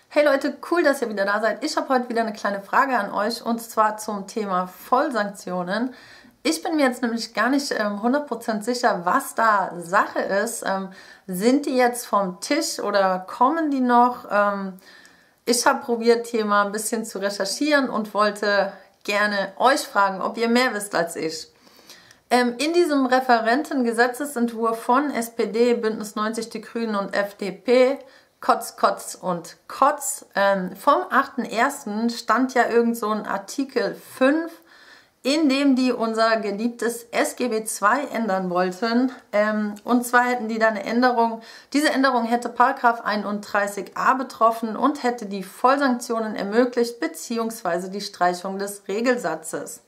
Hey Leute, cool, dass ihr wieder da seid. Ich habe heute wieder eine kleine Frage an euch und zwar zum Thema Vollsanktionen. Ich bin mir jetzt nämlich gar nicht 100% sicher, was da Sache ist. Sind die jetzt vom Tisch oder kommen die noch? Ich habe probiert, hier mal ein bisschen zu recherchieren und wollte gerne euch fragen, ob ihr mehr wisst als ich. In diesem Referentengesetzesentwurf von SPD, Bündnis 90, die Grünen und FDP, Kotz und Kotz, vom 8.1. stand ja irgend so ein Artikel 5, in dem die unser geliebtes SGB II ändern wollten. Und zwar hätten die da eine Änderung, diese Änderung hätte § 31a betroffen und hätte die Vollsanktionen ermöglicht, beziehungsweise die Streichung des Regelsatzes.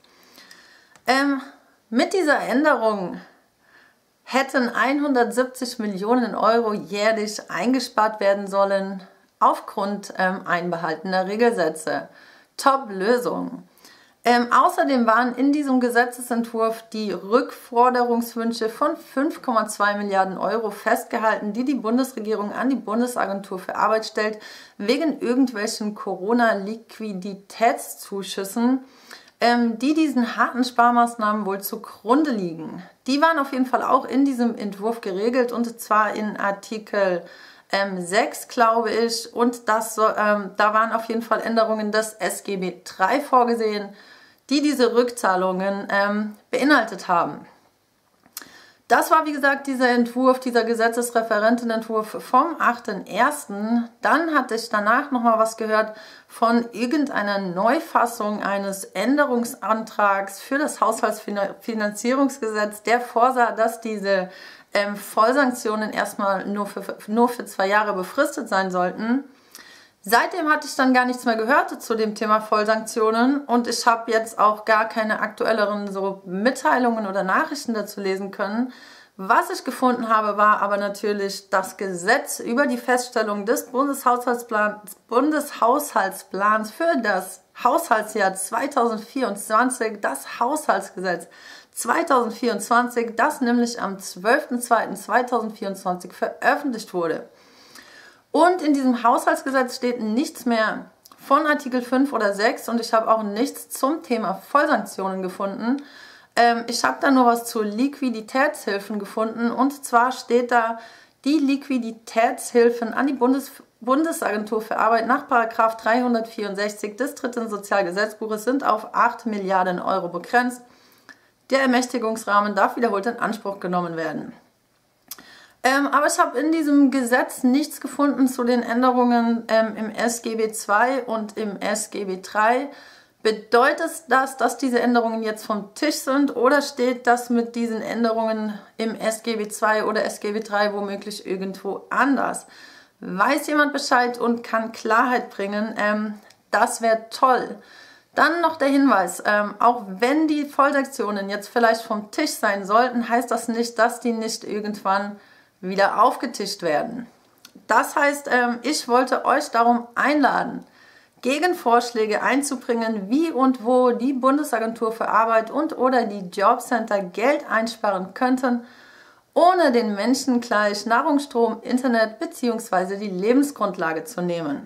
Mit dieser Änderung hätten 170 Millionen Euro jährlich eingespart werden sollen aufgrund einbehaltener Regelsätze. Top-Lösung. Außerdem waren in diesem Gesetzesentwurf die Rückforderungswünsche von 5,2 Milliarden Euro festgehalten, die die Bundesregierung an die Bundesagentur für Arbeit stellt, wegen irgendwelchen Corona-Liquiditätszuschüssen, die diesen harten Sparmaßnahmen wohl zugrunde liegen. Die waren auf jeden Fall auch in diesem Entwurf geregelt und zwar in Artikel 6, glaube ich, und da waren auf jeden Fall Änderungen des SGB III vorgesehen, die diese Rückzahlungen beinhaltet haben. Das war, wie gesagt, dieser Entwurf, dieser Gesetzesreferentenentwurf vom 8.1. Dann hatte ich danach nochmal was gehört von irgendeiner Neufassung eines Änderungsantrags für das Haushaltsfinanzierungsgesetz, der vorsah, dass diese Vollsanktionen erstmal nur für 2 Jahre befristet sein sollten. Seitdem hatte ich dann gar nichts mehr gehört zu dem Thema Vollsanktionen und ich habe jetzt auch gar keine aktuelleren so Mitteilungen oder Nachrichten dazu lesen können. Was ich gefunden habe, war aber natürlich das Gesetz über die Feststellung des Bundeshaushaltsplans für das Haushaltsjahr 2024, das Haushaltsgesetz 2024, das nämlich am 12.02.2024 veröffentlicht wurde. Und in diesem Haushaltsgesetz steht nichts mehr von Artikel 5 oder 6 und ich habe auch nichts zum Thema Vollsanktionen gefunden. Ich habe da nur was zu Liquiditätshilfen gefunden und zwar steht da, die Liquiditätshilfen an die Bundesagentur für Arbeit nach § 364 des 3. Sozialgesetzbuches sind auf 8 Milliarden Euro begrenzt. Der Ermächtigungsrahmen darf wiederholt in Anspruch genommen werden. Aber ich habe in diesem Gesetz nichts gefunden zu den Änderungen im SGB II und im SGB III. Bedeutet das, dass diese Änderungen jetzt vom Tisch sind oder steht das mit diesen Änderungen im SGB II oder SGB III womöglich irgendwo anders? Weiß jemand Bescheid und kann Klarheit bringen? Das wäre toll. Dann noch der Hinweis, auch wenn die Vollsanktionen jetzt vielleicht vom Tisch sein sollten, heißt das nicht, dass die nicht irgendwann wieder aufgetischt werden. Das heißt, ich wollte euch darum einladen, Gegenvorschläge einzubringen, wie und wo die Bundesagentur für Arbeit und/oder die Jobcenter Geld einsparen könnten, ohne den Menschen gleich Nahrung, Strom, Internet bzw. die Lebensgrundlage zu nehmen.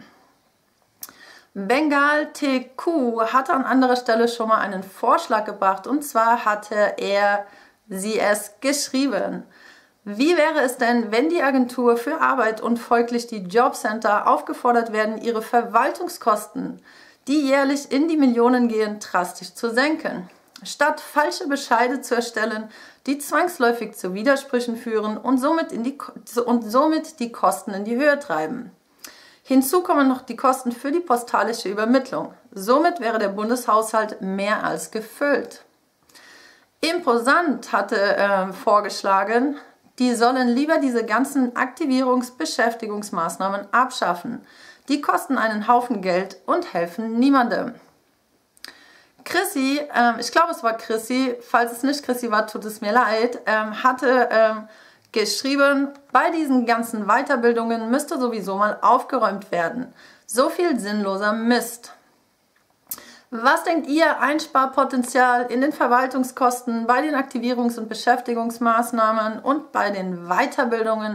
Bengal TQ hatte an anderer Stelle schon mal einen Vorschlag gebracht und zwar hatte sie es geschrieben. Wie wäre es denn, wenn die Agentur für Arbeit und folglich die Jobcenter aufgefordert werden, ihre Verwaltungskosten, die jährlich in die Millionen gehen, drastisch zu senken? Statt falsche Bescheide zu erstellen, die zwangsläufig zu Widersprüchen führen und somit die Kosten in die Höhe treiben. Hinzu kommen noch die Kosten für die postalische Übermittlung. Somit wäre der Bundeshaushalt mehr als gefüllt. Imposant hatte vorgeschlagen, die sollen lieber diese ganzen Beschäftigungsmaßnahmen abschaffen. Die kosten einen Haufen Geld und helfen niemandem. Chrissy, ich glaube es war Chrissy, falls es nicht Chrissy war, tut es mir leid, hatte geschrieben, bei diesen ganzen Weiterbildungen müsste sowieso mal aufgeräumt werden. So viel sinnloser Mist. Was denkt ihr, Einsparpotenzial in den Verwaltungskosten, bei den Aktivierungs- und Beschäftigungsmaßnahmen und bei den Weiterbildungen?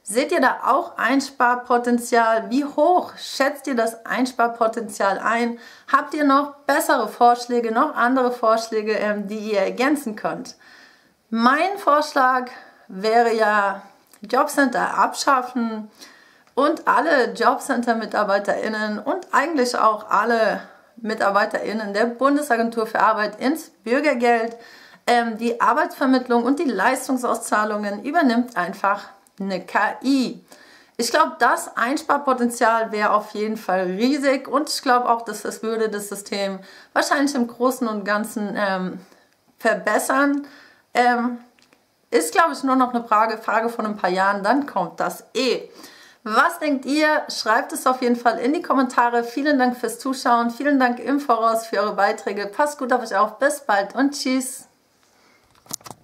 Seht ihr da auch Einsparpotenzial? Wie hoch schätzt ihr das Einsparpotenzial ein? Habt ihr noch bessere Vorschläge, noch andere Vorschläge, die ihr ergänzen könnt? Mein Vorschlag wäre ja, Jobcenter abschaffen und alle Jobcenter-MitarbeiterInnen und eigentlich auch alle MitarbeiterInnen der Bundesagentur für Arbeit ins Bürgergeld. Die Arbeitsvermittlung und die Leistungsauszahlungen übernimmt einfach eine KI. Ich glaube, das Einsparpotenzial wäre auf jeden Fall riesig und ich glaube auch, dass das würde das System wahrscheinlich im Großen und Ganzen verbessern. Ist, glaube ich, nur noch eine Frage von ein paar Jahren, dann kommt das eh. Was denkt ihr? Schreibt es auf jeden Fall in die Kommentare. Vielen Dank fürs Zuschauen. Vielen Dank im Voraus für eure Beiträge. Passt gut auf euch auf. Bis bald und tschüss.